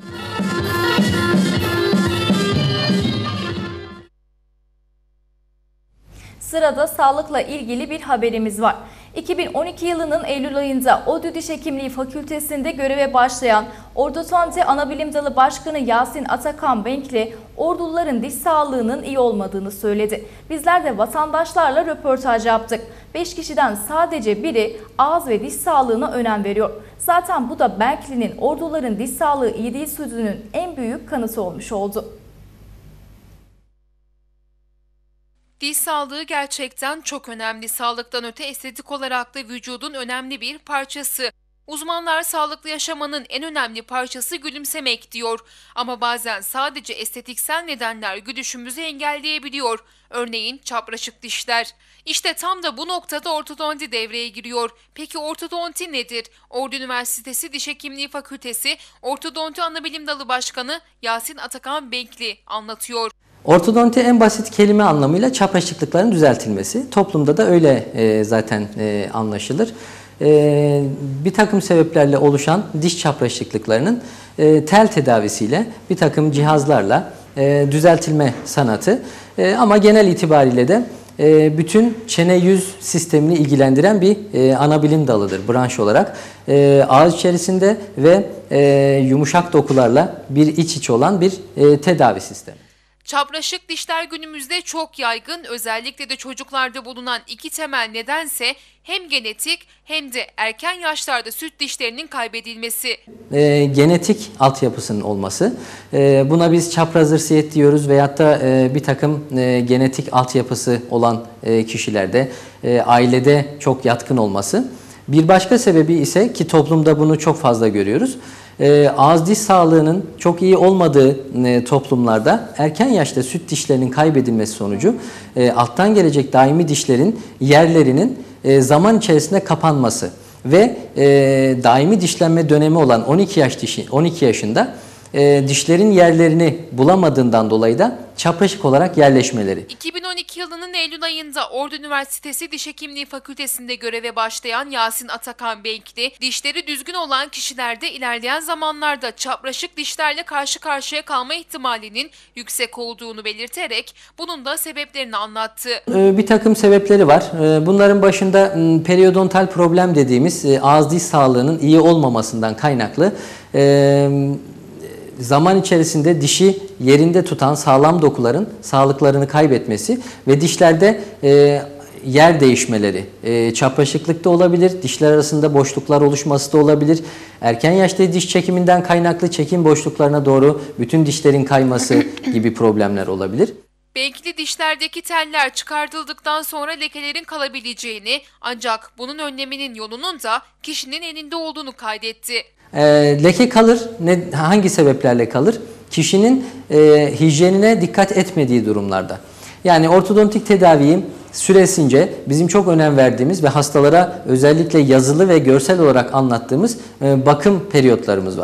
Sırada sağlıkla ilgili bir haberimiz var. iki bin on iki yılının Eylül ayında ODTÜ Diş Hekimliği Fakültesi'nde göreve başlayan Ortodonti Anabilim Dalı Başkanı Yasin Atakan Benkli, Orduluların diş sağlığının iyi olmadığını söyledi. Bizler de vatandaşlarla röportaj yaptık. beş kişiden sadece biri ağız ve diş sağlığına önem veriyor. Zaten bu da Benkli'nin Orduların diş sağlığı iyi değil sözünün en büyük kanıtı olmuş oldu. Diş sağlığı gerçekten çok önemli. Sağlıktan öte estetik olarak da vücudun önemli bir parçası. Uzmanlar sağlıklı yaşamanın en önemli parçası gülümsemek diyor. Ama bazen sadece estetiksel nedenler gülüşümüzü engelleyebiliyor. Örneğin çapraşık dişler. İşte tam da bu noktada ortodonti devreye giriyor. Peki ortodonti nedir? Ordu Üniversitesi Diş Hekimliği Fakültesi Ortodonti Anabilim Dalı Başkanı Yasin Atakan Benkli anlatıyor. Ortodonti en basit kelime anlamıyla çapraşıklıkların düzeltilmesi. Toplumda da öyle e, zaten e, anlaşılır. E, bir takım sebeplerle oluşan diş çapraşıklıklarının e, tel tedavisiyle, bir takım cihazlarla e, düzeltilme sanatı. E, ama genel itibariyle de e, bütün çene yüz sistemini ilgilendiren bir e, anabilim dalıdır branş olarak. E, ağız içerisinde ve e, yumuşak dokularla bir iç içe olan bir e, tedavi sistemi. Çapraşık dişler günümüzde çok yaygın, özellikle de çocuklarda bulunan iki temel nedense hem genetik hem de erken yaşlarda süt dişlerinin kaybedilmesi. E, genetik altyapısının olması, e, buna biz çapraz irsiyet diyoruz veyahut da e, bir takım e, genetik altyapısı olan e, kişilerde e, ailede çok yatkın olması. Bir başka sebebi ise ki toplumda bunu çok fazla görüyoruz. E, ağız diş sağlığının çok iyi olmadığı e, toplumlarda erken yaşta süt dişlerinin kaybedilmesi sonucu e, alttan gelecek daimi dişlerin yerlerinin e, zaman içerisinde kapanması ve e, daimi dişlenme dönemi olan on iki yaş dişi, on iki yaşında e, dişlerin yerlerini bulamadığından dolayı da çapraşık olarak yerleşmeleri. iki bin on iki yılının Eylül ayında Ordu Üniversitesi Diş Hekimliği Fakültesi'nde göreve başlayan Yasin Atakan Benkli, dişleri düzgün olan kişilerde ilerleyen zamanlarda çapraşık dişlerle karşı karşıya kalma ihtimalinin yüksek olduğunu belirterek bunun da sebeplerini anlattı. Bir takım sebepleri var. Bunların başında periodontal problem dediğimiz ağız diş sağlığının iyi olmamasından kaynaklı zaman içerisinde dişi yerinde tutan sağlam dokuların sağlıklarını kaybetmesi ve dişlerde e, yer değişmeleri, e, çapraşıklıkta olabilir, dişler arasında boşluklar oluşması da olabilir. Erken yaşta diş çekiminden kaynaklı çekim boşluklarına doğru bütün dişlerin kayması gibi problemler olabilir. Benkli dişlerdeki teller çıkartıldıktan sonra lekelerin kalabileceğini, ancak bunun önleminin yolunun da kişinin elinde olduğunu kaydetti. E, leke kalır. Ne, hangi sebeplerle kalır? Kişinin e, hijyenine dikkat etmediği durumlarda. Yani ortodontik tedaviyi süresince bizim çok önem verdiğimiz ve hastalara özellikle yazılı ve görsel olarak anlattığımız e, bakım periyotlarımız var.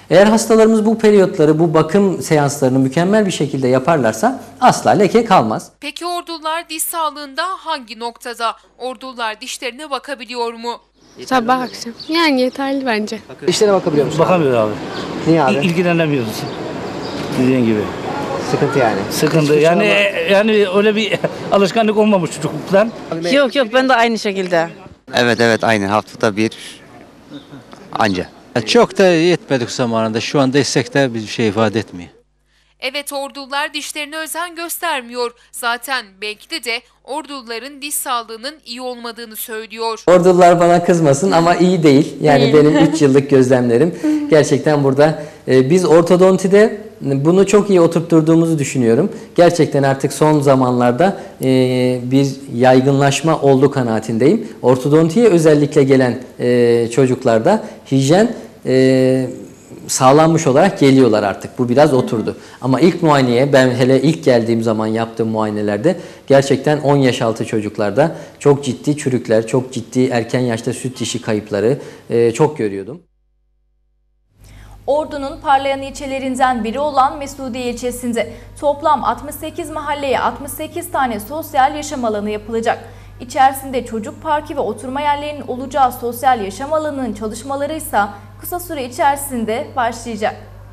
Eğer hastalarımız bu periyotları, bu bakım seanslarını mükemmel bir şekilde yaparlarsa asla leke kalmaz. Peki ordular diş sağlığında hangi noktada? Ordular dişlerine bakabiliyor mu? Sabah akşam. Yani yeterli bence. Dişlere bakabiliyor musun? Bakamıyor abi. Niye abi? İl- İlgilenemiyoruz. Dediğin gibi. Sıkıntı yani. Sıkıntı. Hiçbir Yani şey yani öyle bir alışkanlık olmamış çocukluktan. Yok yok ben de aynı şekilde. Evet evet aynı haftada bir anca. Çok da yetmedik zamanında. Şu anda etsek de bir şey ifade etmiyor. Evet, ordular dişlerine özen göstermiyor. Zaten belki de orduların diş sağlığının iyi olmadığını söylüyor. Ordular bana kızmasın ama iyi değil. Yani Değil. benim üç yıllık gözlemlerim. Gerçekten burada e, biz ortodontide bunu çok iyi oturtturduğumuzu düşünüyorum. Gerçekten artık son zamanlarda e, bir yaygınlaşma oldu kanaatindeyim. Ortodontiye özellikle gelen e, çocuklarda hijyen e, sağlanmış olarak geliyorlar artık. Bu biraz oturdu. Ama ilk muayeneye, ben hele ilk geldiğim zaman yaptığım muayenelerde gerçekten on yaş altı çocuklarda çok ciddi çürükler, çok ciddi erken yaşta süt dişi kayıpları e, çok görüyordum. Ordu'nun parlayan ilçelerinden biri olan Mesudiye ilçesinde toplam altmış sekiz mahalleye altmış sekiz tane sosyal yaşam alanı yapılacak. İçerisinde çocuk parkı ve oturma yerlerinin olacağı sosyal yaşam alanının çalışmaları ise kısa süre içerisinde başlayacak.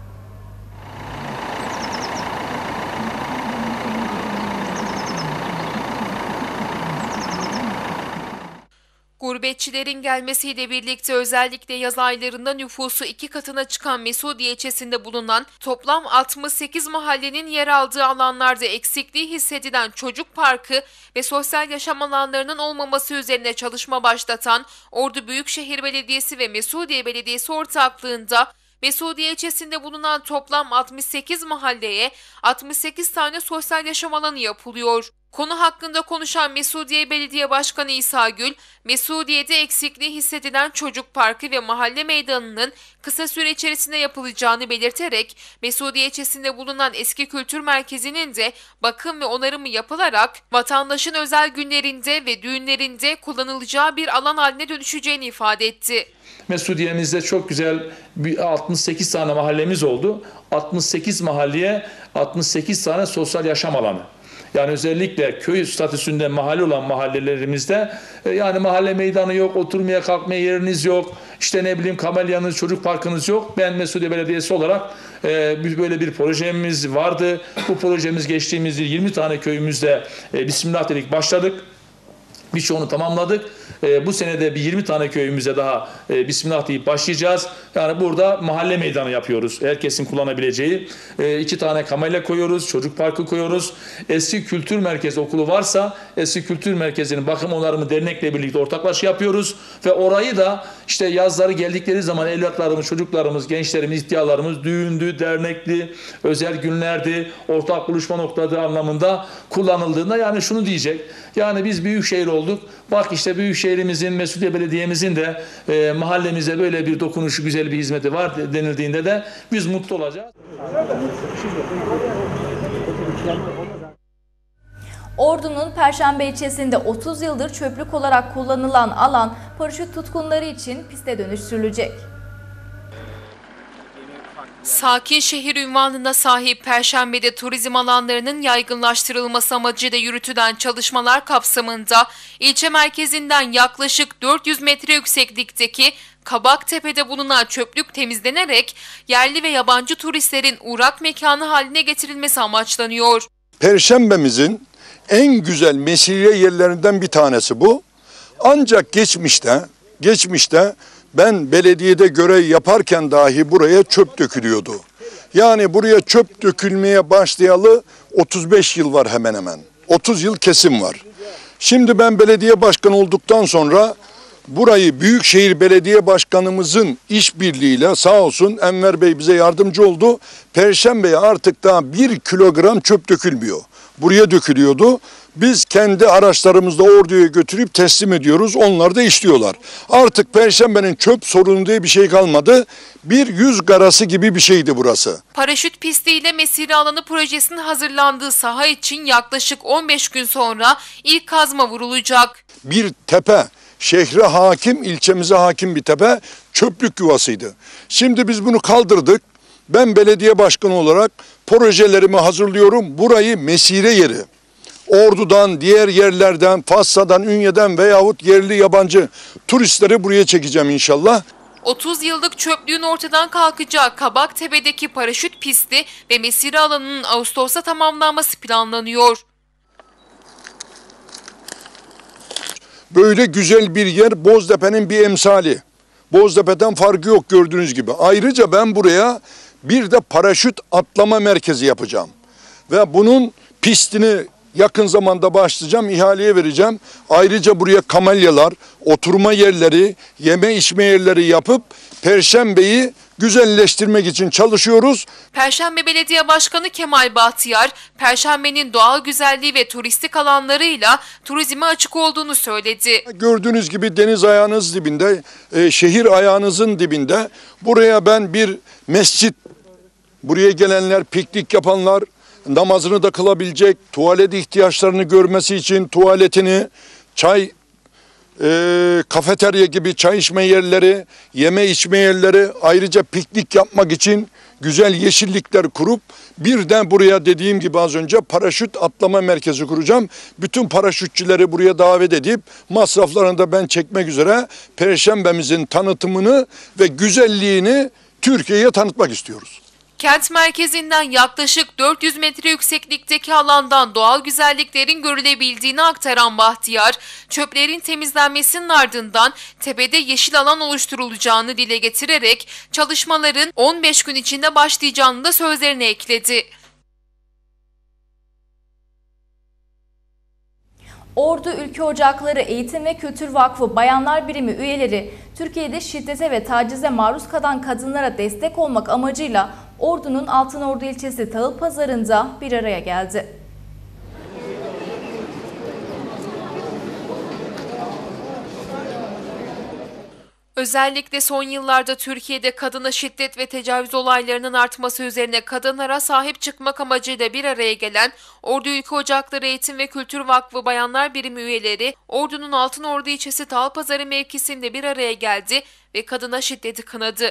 Gurbetçilerin gelmesiyle birlikte özellikle yaz aylarında nüfusu iki katına çıkan Mesudiye ilçesinde bulunan toplam altmış sekiz mahallenin yer aldığı alanlarda eksikliği hissedilen çocuk parkı ve sosyal yaşam alanlarının olmaması üzerine çalışma başlatan Ordu Büyükşehir Belediyesi ve Mesudiye Belediyesi ortaklığında Mesudiye ilçesinde bulunan toplam altmış sekiz mahalleye altmış sekiz tane sosyal yaşam alanı yapılıyor. Konu hakkında konuşan Mesudiye Belediye Başkanı İsa Gül, Mesudiye'de eksikliği hissedilen çocuk parkı ve mahalle meydanının kısa süre içerisinde yapılacağını belirterek, Mesudiye ilçesinde bulunan eski kültür merkezinin de bakım ve onarımı yapılarak vatandaşın özel günlerinde ve düğünlerinde kullanılacağı bir alan haline dönüşeceğini ifade etti. Mesudiye'mizde çok güzel bir altmış sekiz tane mahallemiz oldu. altmış sekiz mahalleye altmış sekiz tane sosyal yaşam alanı. Yani özellikle köy statüsünde mahalle olan mahallelerimizde e, yani mahalle meydanı yok, oturmaya kalkmaya yeriniz yok, işte ne bileyim kamelyanız, çocuk parkınız yok. Ben Mesudiye Belediyesi olarak e, böyle bir projemiz vardı. Bu projemiz geçtiğimiz yıl yirmi tane köyümüzde e, Bismillah dedik başladık. Birçoğunu tamamladık. E, bu senede bir yirmi tane köyümüze daha e, Bismillah deyip başlayacağız. Yani burada mahalle meydanı yapıyoruz. Herkesin kullanabileceği. E, iki tane kamelya koyuyoruz. Çocuk parkı koyuyoruz. Eski Kültür Merkezi okulu varsa Eski Kültür Merkezi'nin bakım onarımı dernekle birlikte ortaklaşa yapıyoruz. Ve orayı da işte yazları geldikleri zaman evlatlarımız, çocuklarımız, gençlerimiz, ihtiyarlarımız düğündü, dernekli, özel günlerdi, ortak buluşma noktaları anlamında kullanıldığında yani şunu diyecek. Yani biz büyükşehir olduk. Bak işte büyükşehirimizin, Mesudiye Belediye'mizin de e, mahallemize böyle bir dokunuşu, güzel bir hizmeti var denildiğinde de biz mutlu olacağız. Ordu'nun Perşembe ilçesinde otuz yıldır çöplük olarak kullanılan alan paraşüt tutkunları için piste dönüştürülecek. Sakin şehir ünvanına sahip Perşembe'de turizm alanlarının yaygınlaştırılması amacıyla yürütülen çalışmalar kapsamında ilçe merkezinden yaklaşık dört yüz metre yükseklikteki Kabaktepe'de bulunan çöplük temizlenerek yerli ve yabancı turistlerin uğrak mekanı haline getirilmesi amaçlanıyor. Perşembemizin en güzel mesire yerlerinden bir tanesi bu. Ancak geçmişte, geçmişte ben belediyede görev yaparken dahi buraya çöp dökülüyordu. Yani buraya çöp dökülmeye başlayalı otuz beş yıl var hemen hemen. otuz yıl kesim var. Şimdi ben belediye başkanı olduktan sonra burayı Büyükşehir Belediye Başkanımızın işbirliğiyle sağ olsun Enver Bey bize yardımcı oldu. Perşembeye artık daha bir kilogram çöp dökülmüyor. buraya dökülüyordu. Biz kendi araçlarımızla orduya götürüp teslim ediyoruz. Onlar da işliyorlar. Artık Perşembe'nin çöp sorunu diye bir şey kalmadı. Bir yüz garası gibi bir şeydi burası. Paraşüt pistiyle mesire alanı projesinin hazırlandığı saha için yaklaşık on beş gün sonra ilk kazma vurulacak. Bir tepe, şehre hakim, ilçemize hakim bir tepe çöplük yuvasıydı. Şimdi biz bunu kaldırdık. Ben belediye başkanı olarak projelerimi hazırlıyorum. Burayı mesire yeri. Ordu'dan, diğer yerlerden, Fassa'dan, Ünye'den veyahut yerli yabancı turistleri buraya çekeceğim inşallah. otuz yıllık çöplüğün ortadan kalkacağı Kabaktepe'deki paraşüt pisti ve mesire alanının Ağustos'ta tamamlanması planlanıyor. Böyle güzel bir yer Boztepe'nin bir emsali. Boztepe'den farkı yok gördüğünüz gibi. Ayrıca ben buraya bir de paraşüt atlama merkezi yapacağım. Ve bunun pistini yakın zamanda başlayacağım, ihaleye vereceğim. Ayrıca buraya kamelyalar, oturma yerleri, yeme içme yerleri yapıp Perşembe'yi güzelleştirmek için çalışıyoruz. Perşembe Belediye Başkanı Kemal Bahtiyar, Perşembe'nin doğal güzelliği ve turistik alanlarıyla turizme açık olduğunu söyledi. Gördüğünüz gibi deniz ayağınız dibinde, e, şehir ayağınızın dibinde. Buraya ben bir mescit, buraya gelenler, piknik yapanlar namazını da kılabilecek, tuvalet ihtiyaçlarını görmesi için tuvaletini, çay, e, kafeterya gibi çay içme yerleri, yeme içme yerleri, ayrıca piknik yapmak için güzel yeşillikler kurup birden buraya dediğim gibi az önce paraşüt atlama merkezi kuracağım. Bütün paraşütçüleri buraya davet edip masraflarını da ben çekmek üzere Perşembe'mizin tanıtımını ve güzelliğini Türkiye'ye tanıtmak istiyoruz. Kent merkezinden yaklaşık dört yüz metre yükseklikteki alandan doğal güzelliklerin görülebildiğini aktaran Bahtiyar, çöplerin temizlenmesinin ardından tepede yeşil alan oluşturulacağını dile getirerek çalışmaların on beş gün içinde başlayacağını da sözlerine ekledi. Ordu Ülke Ocakları Eğitim ve Kültür Vakfı Bayanlar Birimi üyeleri Türkiye'de şiddete ve tacize maruz kalan kadınlara destek olmak amacıyla Ordu'nun Altınordu ilçesi Tahılpazarı'nda bir araya geldi. Özellikle son yıllarda Türkiye'de kadına şiddet ve tecavüz olaylarının artması üzerine kadınlara sahip çıkmak amacıyla bir araya gelen Ordu Ülke Ocakları Eğitim ve Kültür Vakfı Bayanlar Birimi üyeleri Ordu'nun Altınordu ilçesi Tahılpazarı mevkisinde bir araya geldi ve kadına şiddeti kınadı.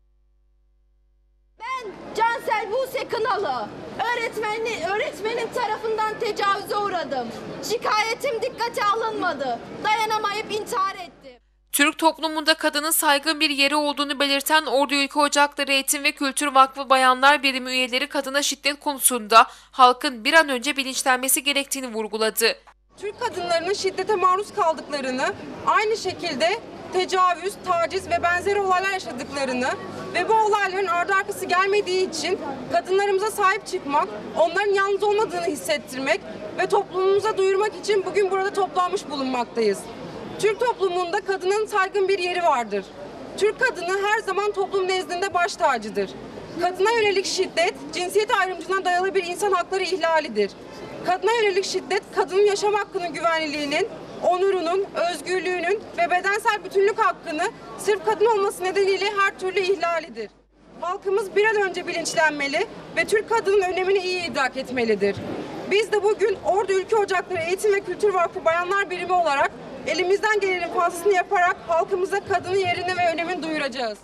Ben Cansel Buse Kınalı, öğretmeni, öğretmenim tarafından tecavüze uğradım. Şikayetim dikkate alınmadı. Dayanamayıp intihar ettim. Türk toplumunda kadının saygın bir yeri olduğunu belirten Ordu Ülke Ocakları Eğitim ve Kültür Vakfı Bayanlar Birimi üyeleri kadına şiddet konusunda halkın bir an önce bilinçlenmesi gerektiğini vurguladı. Türk kadınlarının şiddete maruz kaldıklarını, aynı şekilde tecavüz, taciz ve benzeri olaylar yaşadıklarını ve bu olayların ardı arkası gelmediği için kadınlarımıza sahip çıkmak, onların yalnız olmadığını hissettirmek ve toplumumuza duyurmak için bugün burada toplanmış bulunmaktayız. Türk toplumunda kadının saygın bir yeri vardır. Türk kadını her zaman toplum nezdinde baş tacıdır. Kadına yönelik şiddet, cinsiyet ayrımcılığına dayalı bir insan hakları ihlalidir. Kadına yönelik şiddet, kadının yaşam hakkının güvenliğinin, onurunun, özgürlüğünün ve bedensel bütünlük hakkını sırf kadın olması nedeniyle her türlü ihlalidir. Halkımız bir an önce bilinçlenmeli ve Türk kadının önemini iyi idrak etmelidir. Biz de bugün Ordu Ülke Ocakları Eğitim ve Kültür Vakfı Bayanlar Birimi olarak elimizden gelenin fazlasını yaparak halkımıza kadının yerini ve önemini duyuracağız.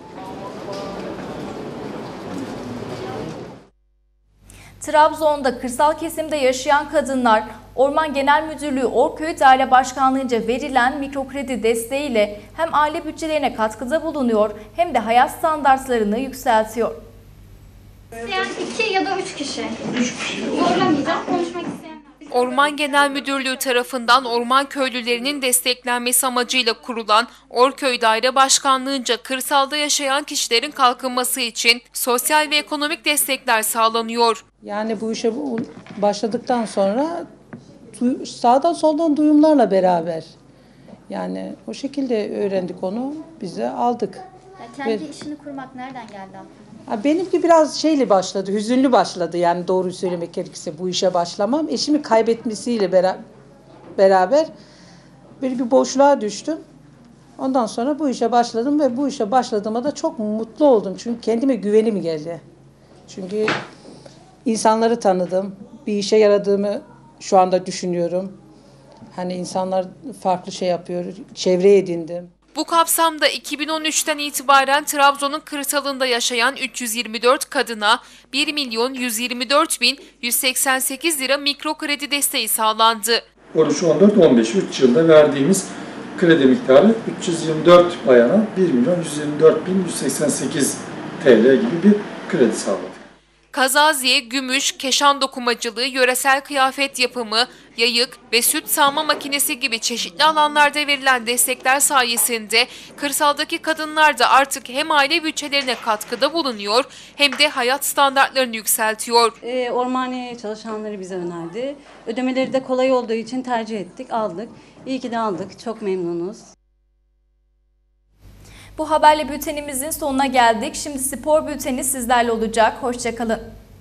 Trabzon'da kırsal kesimde yaşayan kadınlar Orman Genel Müdürlüğü Orköy Daire Başkanlığı'nca verilen mikrokredi desteğiyle hem aile bütçelerine katkıda bulunuyor hem de hayat standartlarını yükseltiyor. Yani iki ya da üç kişi. Üç kişi. Zorlamayacağım. Konuşmak isteyenler. Orman Genel Müdürlüğü tarafından orman köylülerinin desteklenmesi amacıyla kurulan Orköy Daire Başkanlığı'nca kırsalda yaşayan kişilerin kalkınması için sosyal ve ekonomik destekler sağlanıyor. Yani bu işe başladıktan sonra sağdan soldan duyumlarla beraber yani o şekilde öğrendik onu, biz de aldık. Ya kendi Ve... işini kurmak nereden geldi aklına? Ha, benimki biraz şeyle başladı, hüzünlü başladı yani doğruyu söylemek gerekirse bu işe başlamam. Eşimi kaybetmesiyle bera- beraber böyle bir boşluğa düştüm. Ondan sonra bu işe başladım ve bu işe başladığıma da çok mutlu oldum. Çünkü kendime güvenim geldi. Çünkü insanları tanıdım, bir işe yaradığımı şu anda düşünüyorum. Hani insanlar farklı şey yapıyor, çevre edindim. Bu kapsamda iki bin on üçten itibaren Trabzon'un kırsalında yaşayan üç yüz yirmi dört kadına bir milyon yüz yirmi dört bin yüz seksen sekiz lira mikro kredi desteği sağlandı. on üç, on dört, on beş üç yılda verdiğimiz kredi miktarı üç yüz yirmi dört bayana bir milyon yüz yirmi dört bin yüz seksen sekiz T L gibi bir kredi sağladık. Kazaziye, gümüş, keşan dokumacılığı, yöresel kıyafet yapımı, yayık ve süt sağma makinesi gibi çeşitli alanlarda verilen destekler sayesinde kırsaldaki kadınlar da artık hem aile bütçelerine katkıda bulunuyor hem de hayat standartlarını yükseltiyor. E, Ormaniye çalışanları bize önerdi. Ödemeleri de kolay olduğu için tercih ettik, aldık. İyi ki de aldık, çok memnunuz. Bu haberle bültenimizin sonuna geldik. Şimdi spor bülteni sizlerle olacak. Hoşça kalın.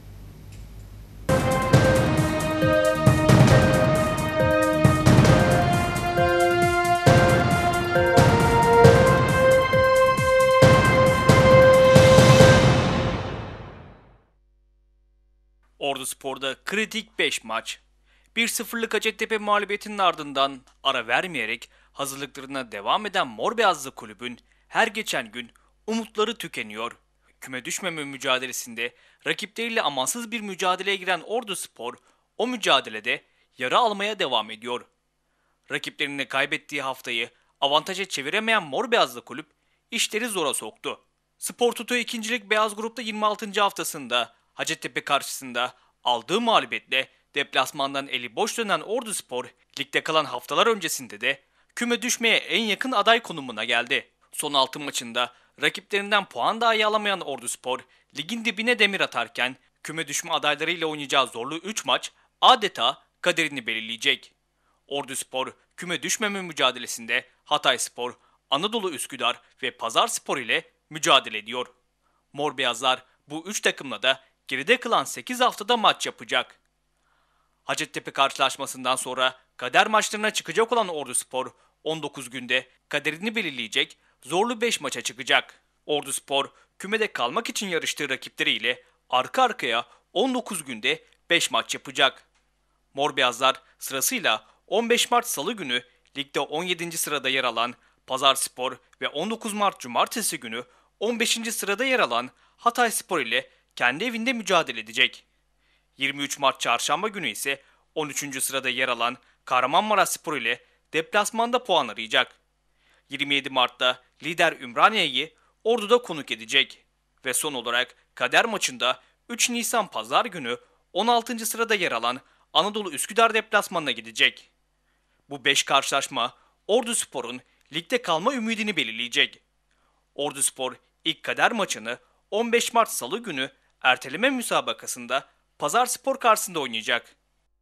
Orduspor'da kritik beş maç. bir sıfırlık Hacettepe mağlubiyetinin ardından ara vermeyerek hazırlıklarına devam eden Mor Beyazlı kulübün her geçen gün umutları tükeniyor. Küme düşmeme mücadelesinde rakipleriyle amansız bir mücadeleye giren Orduspor o mücadelede yara almaya devam ediyor. Rakiplerine kaybettiği haftayı avantaja çeviremeyen Mor Beyazlı kulüp işleri zora soktu. Spor Toto ikincilik Beyaz Grup'ta yirmi altıncı haftasında Hacettepe karşısında aldığı mağlubiyetle deplasmandan eli boş dönen Orduspor, ligde kalan haftalar öncesinde de küme düşmeye en yakın aday konumuna geldi. Son altı maçında rakiplerinden puan dahi alamayan Orduspor, ligin dibine demir atarken küme düşme adaylarıyla oynayacağı zorlu üç maç adeta kaderini belirleyecek. Orduspor, küme düşmeme mücadelesinde Hatayspor, Anadolu Üsküdar ve Pazarspor ile mücadele ediyor. Mor Beyazlar bu üç takımla da geride kalan sekiz haftada maç yapacak. Hacettepe karşılaşmasından sonra kader maçlarına çıkacak olan Orduspor, on dokuz günde kaderini belirleyecek zorlu beş maça çıkacak. Orduspor, kümede kalmak için yarıştığı rakipleriyle arka arkaya on dokuz günde beş maç yapacak. Mor Beyazlar sırasıyla on beş Mart Salı günü ligde on yedinci sırada yer alan Pazarspor ve on dokuz Mart Cumartesi günü on beşinci sırada yer alan Hatayspor ile kendi evinde mücadele edecek. yirmi üç Mart Çarşamba günü ise on üçüncü sırada yer alan Kahramanmaraşspor ile deplasmanda puan arayacak. yirmi yedi Mart'ta lider Ümraniye'yi Ordu'da konuk edecek. Ve son olarak kader maçında üç Nisan Pazar günü on altıncı sırada yer alan Anadolu Üsküdar deplasmanına gidecek. Bu beş karşılaşma Orduspor'un ligde kalma ümidini belirleyecek. Orduspor ilk kader maçını on beş Mart Salı günü erteleme müsabakasında Pazarspor karşısında oynayacak.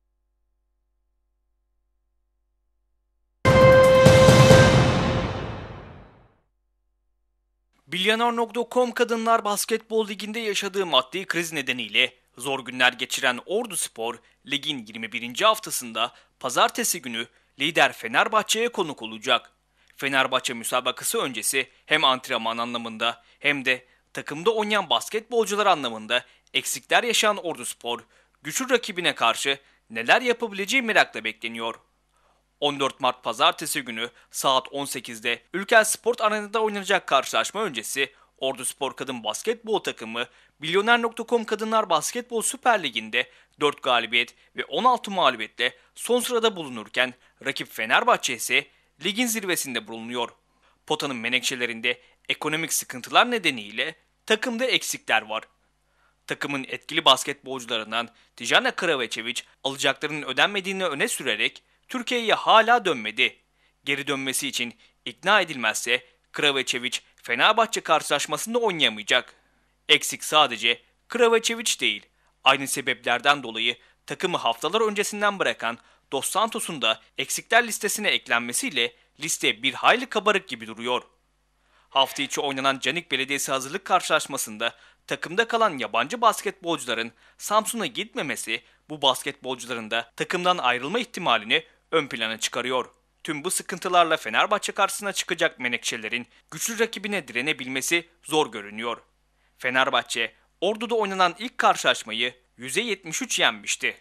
Bilyanar nokta com Kadınlar Basketbol Ligi'nde yaşadığı maddi kriz nedeniyle zor günler geçiren Orduspor, ligin yirmi birinci haftasında pazartesi günü lider Fenerbahçe'ye konuk olacak. Fenerbahçe müsabakası öncesi hem antrenman anlamında hem de takımda oynayan basketbolcular anlamında eksikler yaşayan Orduspor, güçlü rakibine karşı neler yapabileceği merakla bekleniyor. on dört Mart Pazartesi günü saat on sekizde Ülker Sport Arena'da oynanacak karşılaşma öncesi Orduspor Kadın Basketbol takımı Bilyoner nokta com Kadınlar Basketbol Süper Ligi'nde dört galibiyet ve on altı mağlubiyetle son sırada bulunurken rakip Fenerbahçe ise ligin zirvesinde bulunuyor. Potanın menekşelerinde ekonomik sıkıntılar nedeniyle takımda eksikler var. Takımın etkili basketbolcularından Tijana Kraveçeviç alacaklarının ödenmediğini öne sürerek Türkiye'ye hala dönmedi. Geri dönmesi için ikna edilmezse Kraveçeviç Fenerbahçe karşılaşmasında oynayamayacak. Eksik sadece Kraveçeviç değil. Aynı sebeplerden dolayı takımı haftalar öncesinden bırakan Dos Santos'un da eksikler listesine eklenmesiyle liste bir hayli kabarık gibi duruyor. Hafta içi oynanan Canik Belediyesi hazırlık karşılaşmasında takımda kalan yabancı basketbolcuların Samsun'a gitmemesi bu basketbolcuların da takımdan ayrılma ihtimalini ön plana çıkarıyor. Tüm bu sıkıntılarla Fenerbahçe karşısına çıkacak Menekşelerin güçlü rakibine direnebilmesi zor görünüyor. Fenerbahçe, Ordu'da oynanan ilk karşılaşmayı yüze yetmiş üç yenmişti.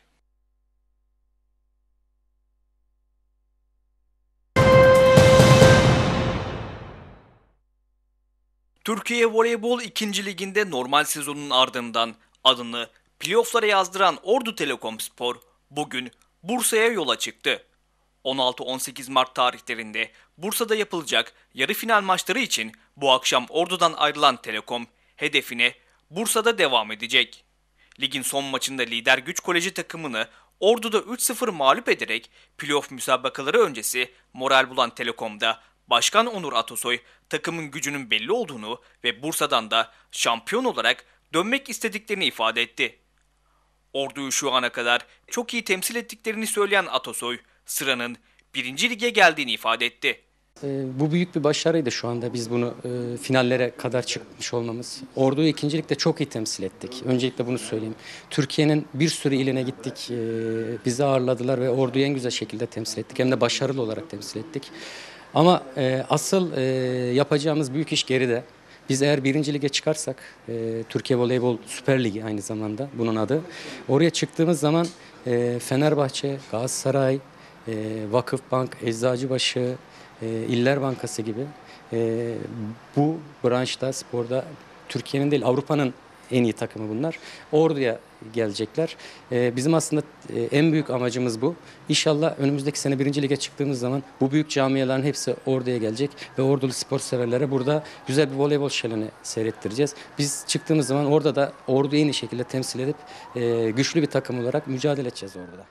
Türkiye Voleybol ikinci Ligi'nde normal sezonun ardından adını playoff'lara yazdıran Ordu Telekomspor bugün Bursa'ya yola çıktı. on altı on sekiz Mart tarihlerinde Bursa'da yapılacak yarı final maçları için bu akşam Ordu'dan ayrılan Telekom hedefine Bursa'da devam edecek. Ligin son maçında lider Güç Koleji takımını Ordu'da üç sıfır mağlup ederek playoff müsabakaları öncesi moral bulan Telekom'da Başkan Onur Atasoy takımın gücünün belli olduğunu ve Bursa'dan da şampiyon olarak dönmek istediklerini ifade etti. Ordu'yu şu ana kadar çok iyi temsil ettiklerini söyleyen Atasoy, sıranın birinci lige geldiğini ifade etti. Bu büyük bir başarıydı şu anda biz bunu e, finallere kadar çıkmış olmamız. Ordu'yu ikinci ligde çok iyi temsil ettik. Öncelikle bunu söyleyeyim. Türkiye'nin bir sürü iline gittik. E, bizi ağırladılar ve Ordu'yu en güzel şekilde temsil ettik. Hem de başarılı olarak temsil ettik. Ama e, asıl e, yapacağımız büyük iş geride. Biz eğer birinci lige çıkarsak, e, Türkiye Voleybol Süper Ligi aynı zamanda bunun adı. Oraya çıktığımız zaman e, Fenerbahçe, Galatasaray, e, Vakıfbank, Eczacıbaşı, e, İller Bankası gibi e, bu branşta, sporda Türkiye'nin değil Avrupa'nın en iyi takımı bunlar. Ordu'ya gelecekler. Ee, bizim aslında e, en büyük amacımız bu. İnşallah önümüzdeki sene birinci lige çıktığımız zaman bu büyük camiaların hepsi Ordu'ya gelecek ve Ordulu spor severlere burada güzel bir voleybol şöleni seyrettireceğiz. Biz çıktığımız zaman orada da Ordu'yu en iyi şekilde temsil edip e, güçlü bir takım olarak mücadele edeceğiz orada.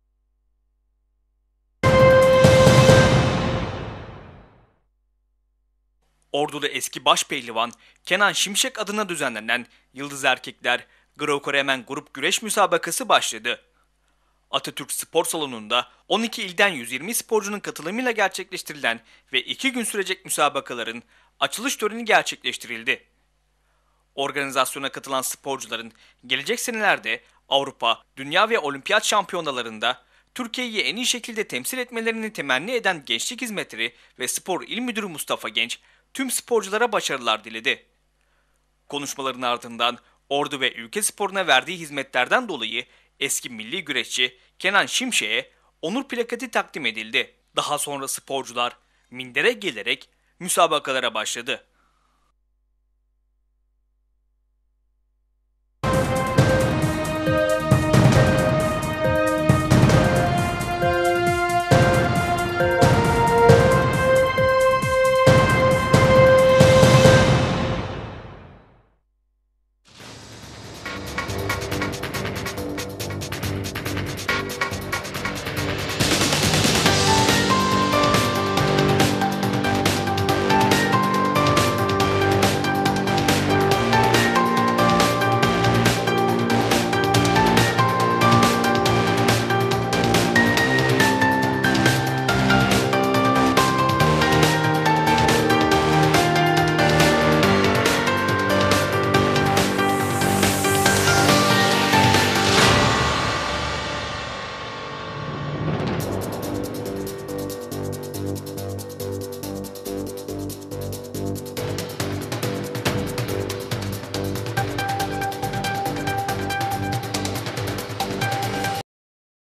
Ordu'da eski başpehlivan Kenan Şimşek adına düzenlenen Yıldız Erkekler Greco-Romen Grup Güreş müsabakası başladı. Atatürk Spor Salonu'nda on iki ilden yüz yirmi sporcunun katılımıyla gerçekleştirilen ve iki gün sürecek müsabakaların açılış töreni gerçekleştirildi. Organizasyona katılan sporcuların gelecek senelerde Avrupa, Dünya ve Olimpiyat şampiyonalarında Türkiye'yi en iyi şekilde temsil etmelerini temenni eden Gençlik Hizmetleri ve Spor İl Müdürü Mustafa Genç, tüm sporculara başarılar diledi. Konuşmaların ardından Ordu ve ülke sporuna verdiği hizmetlerden dolayı eski milli güreşçi Kenan Şimşek'e onur plaketi takdim edildi. Daha sonra sporcular mindere gelerek müsabakalara başladı.